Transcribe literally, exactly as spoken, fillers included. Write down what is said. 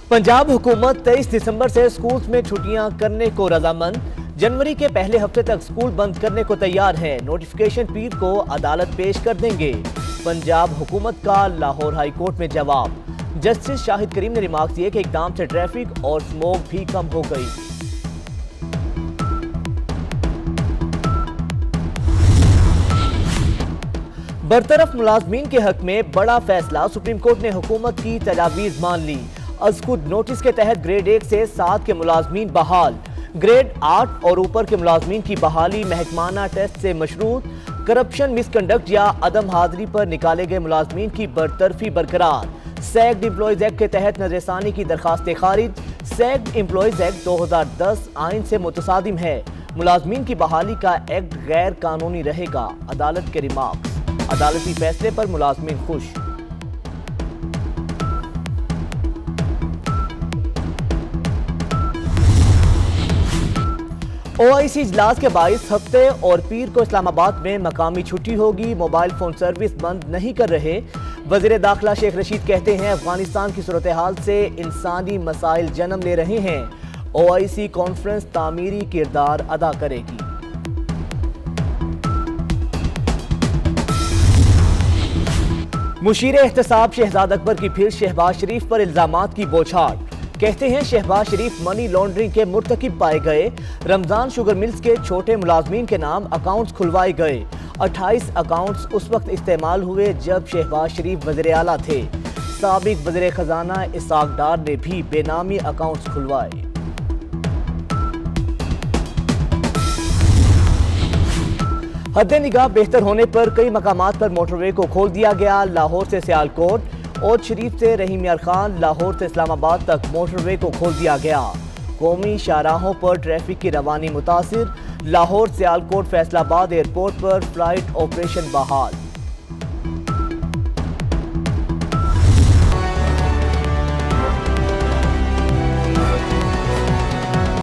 पंजाब हुकूमत तेईस दिसंबर से स्कूल्स में छुट्टियां करने को रजामंद। जनवरी के पहले हफ्ते तक स्कूल बंद करने को तैयार है। नोटिफिकेशन पीर को अदालत पेश कर देंगे। पंजाब हुकूमत का लाहौर हाई कोर्ट में जवाब। जस्टिस शाहिद करीम ने रिमार्क दिए कि इकदाम से ट्रैफिक और स्मोक भी कम हो गई। बरतरफ मुलाजमीन के हक में बड़ा फैसला। सुप्रीम कोर्ट ने हुकूमत की तजावीज मान ली। अजकुद नोटिस के तहत ग्रेड एक से सात के मुलाजमीन बहाल। ग्रेड आठ और ऊपर के मुलाजमीन की बहाली महकमाना टेस्ट से मशरूत। करप्शन, मिसकंडक्ट या अदम हाजिरी पर निकाले गए मुलाजमीन की बरतरफी बरकरार। सैक्ड एम्प्लॉयज एक्ट के तहत नजरसानी की दरखास्तें खारिज। सैक्ड एम्प्लॉयज एक्ट दो हजार दस आइन से मुतसादिम है। मुलाजमीन की बहाली का एक्ट गैर कानूनी रहेगा। अदालत के रिमार्क्स। अदालती फैसले पर मुलाजमीन खुश। ओ आई सी इजलास के बाईस हफ्ते और पीर को इस्लामाबाद में मकामी छुट्टी होगी। मोबाइल फोन सर्विस बंद नहीं कर रहे। वजीर दाखिला शेख रशीद कहते हैं अफगानिस्तान की सूरत हाल से इंसानी मसाइल जन्म ले रहे हैं। ओ आई सी कॉन्फ्रेंस तामीरी किरदार अदा करेगी। मुशीर एहतसाब शहजाद अकबर की फिर शहबाज शरीफ पर इल्जामात की बौछार। कहते हैं शहबाज शरीफ मनी लॉन्ड्रिंग के मुर्तकिब पाए गए। रमजान शुगर मिल्स के छोटे मुलाजमीन के नाम अकाउंट्स खुलवाए गए। अट्ठाईस अकाउंट्स उस वक्त इस्तेमाल हुए जब शहबाज शरीफ वज़ीर आला थे। साबिक वज़ीर खजाना इसाक डार ने भी बेनामी अकाउंट्स खुलवाए। हद निगाह बेहतर होने पर कई मकामात पर मोटरवे को खोल दिया गया। लाहौर से सियालकोट, और शरीफ से रहीम यार खान, लाहौर से इस्लामाबाद तक मोटरवे को खोल दिया गया। कौमी शाहराहों पर ट्रैफिक की रवानी मुतासिर। लाहौर सियालकोट फैसलाबाद एयरपोर्ट पर फ्लाइट ऑपरेशन बहाल।